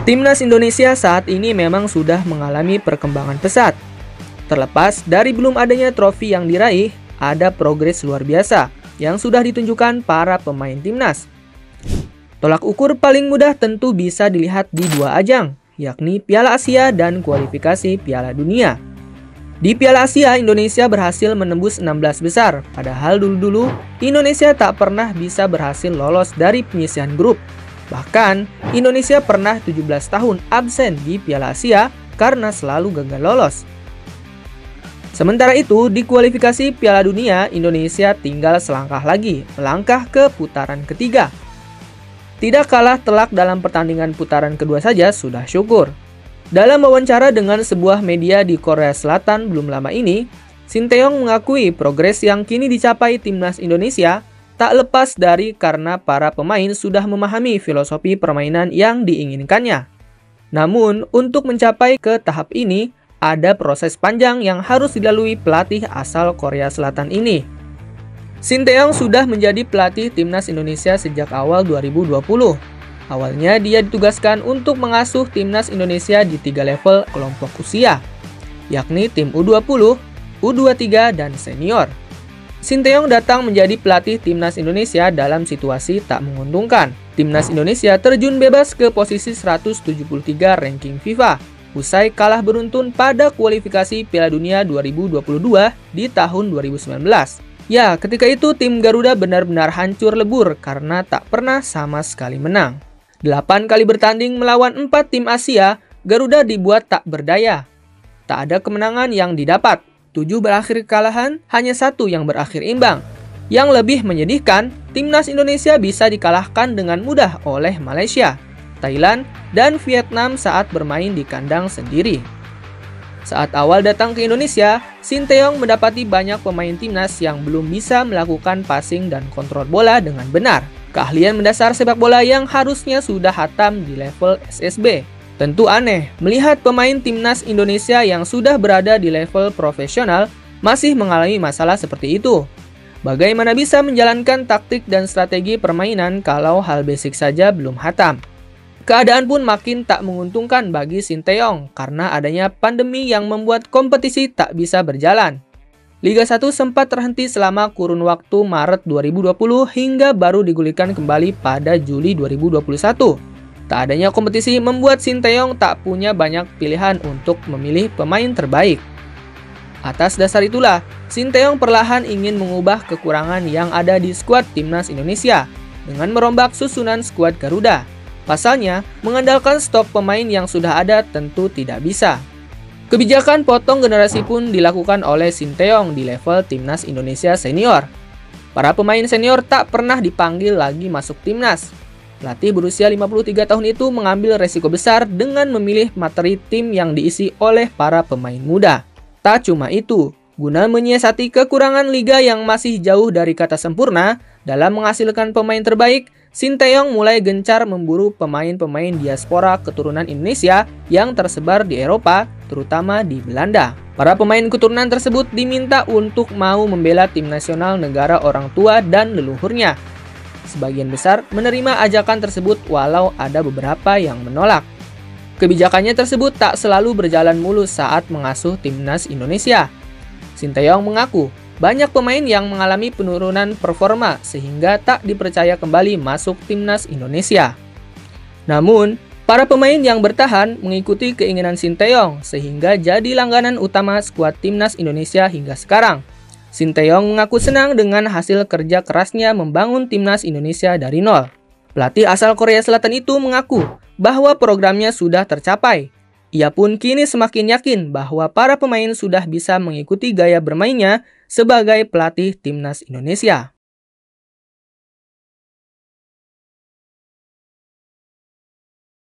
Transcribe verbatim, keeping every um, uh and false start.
Timnas Indonesia saat ini memang sudah mengalami perkembangan pesat. Terlepas dari belum adanya trofi yang diraih, ada progres luar biasa yang sudah ditunjukkan para pemain timnas. Tolak ukur paling mudah tentu bisa dilihat di dua ajang, yakni Piala Asia dan kualifikasi Piala Dunia. Di Piala Asia, Indonesia berhasil menembus enam belas besar, padahal dulu-dulu Indonesia tak pernah bisa berhasil lolos dari penyisihan grup. Bahkan, Indonesia pernah tujuh belas tahun absen di Piala Asia karena selalu gagal lolos. Sementara itu, di kualifikasi Piala Dunia, Indonesia tinggal selangkah lagi, melangkah ke putaran ketiga. Tidak kalah telak dalam pertandingan putaran kedua saja sudah syukur. Dalam wawancara dengan sebuah media di Korea Selatan belum lama ini, Shin Tae-yong mengakui progres yang kini dicapai timnas Indonesia tak lepas dari karena para pemain sudah memahami filosofi permainan yang diinginkannya. Namun, untuk mencapai ke tahap ini, ada proses panjang yang harus dilalui pelatih asal Korea Selatan ini. Shin Tae-yong sudah menjadi pelatih timnas Indonesia sejak awal dua ribu dua puluh. Awalnya dia ditugaskan untuk mengasuh timnas Indonesia di tiga level kelompok usia, yakni tim U dua puluh, U dua puluh tiga, dan senior. Shin Tae-yong datang menjadi pelatih timnas Indonesia dalam situasi tak menguntungkan. Timnas Indonesia terjun bebas ke posisi seratus tujuh puluh tiga ranking FIFA, usai kalah beruntun pada kualifikasi Piala Dunia dua ribu dua puluh dua di tahun dua ribu sembilan belas. Ya, ketika itu tim Garuda benar-benar hancur lebur karena tak pernah sama sekali menang. delapan kali bertanding melawan empat tim Asia, Garuda dibuat tak berdaya. Tak ada kemenangan yang didapat. tujuh berakhir kekalahan, hanya satu yang berakhir imbang. Yang lebih menyedihkan, timnas Indonesia bisa dikalahkan dengan mudah oleh Malaysia, Thailand, dan Vietnam saat bermain di kandang sendiri. Saat awal datang ke Indonesia, Shin Tae-yong mendapati banyak pemain timnas yang belum bisa melakukan passing dan kontrol bola dengan benar. Keahlian mendasar sepak bola yang harusnya sudah hatam di level S S B. Tentu aneh melihat pemain timnas Indonesia yang sudah berada di level profesional masih mengalami masalah seperti itu. Bagaimana bisa menjalankan taktik dan strategi permainan kalau hal basic saja belum hatam? Keadaan pun makin tak menguntungkan bagi Shin Tae-yong karena adanya pandemi yang membuat kompetisi tak bisa berjalan. Liga satu sempat terhenti selama kurun waktu Maret dua ribu dua puluh hingga baru digulirkan kembali pada Juli dua ribu dua puluh satu. Tak adanya kompetisi membuat Shin Tae-yong tak punya banyak pilihan untuk memilih pemain terbaik. Atas dasar itulah, Shin Tae-yong perlahan ingin mengubah kekurangan yang ada di skuad timnas Indonesia dengan merombak susunan skuad Garuda. Pasalnya, mengandalkan stok pemain yang sudah ada tentu tidak bisa. Kebijakan potong generasi pun dilakukan oleh Shin Tae-yong di level timnas Indonesia senior. Para pemain senior tak pernah dipanggil lagi masuk timnas. Pelatih berusia lima puluh tiga tahun itu mengambil resiko besar dengan memilih materi tim yang diisi oleh para pemain muda. Tak cuma itu, guna menyiasati kekurangan liga yang masih jauh dari kata sempurna dalam menghasilkan pemain terbaik, Shin Tae-yong mulai gencar memburu pemain-pemain diaspora keturunan Indonesia yang tersebar di Eropa, terutama di Belanda. Para pemain keturunan tersebut diminta untuk mau membela tim nasional negara orang tua dan leluhurnya. Sebagian besar menerima ajakan tersebut walau ada beberapa yang menolak. Kebijakannya tersebut tak selalu berjalan mulus saat mengasuh timnas Indonesia. Shin Tae-yong mengaku banyak pemain yang mengalami penurunan performa sehingga tak dipercaya kembali masuk timnas Indonesia. Namun, para pemain yang bertahan mengikuti keinginan Shin Tae-yong sehingga jadi langganan utama skuad timnas Indonesia hingga sekarang. Shin Tae-yong mengaku senang dengan hasil kerja kerasnya membangun timnas Indonesia dari nol. Pelatih asal Korea Selatan itu mengaku bahwa programnya sudah tercapai. Ia pun kini semakin yakin bahwa para pemain sudah bisa mengikuti gaya bermainnya sebagai pelatih timnas Indonesia.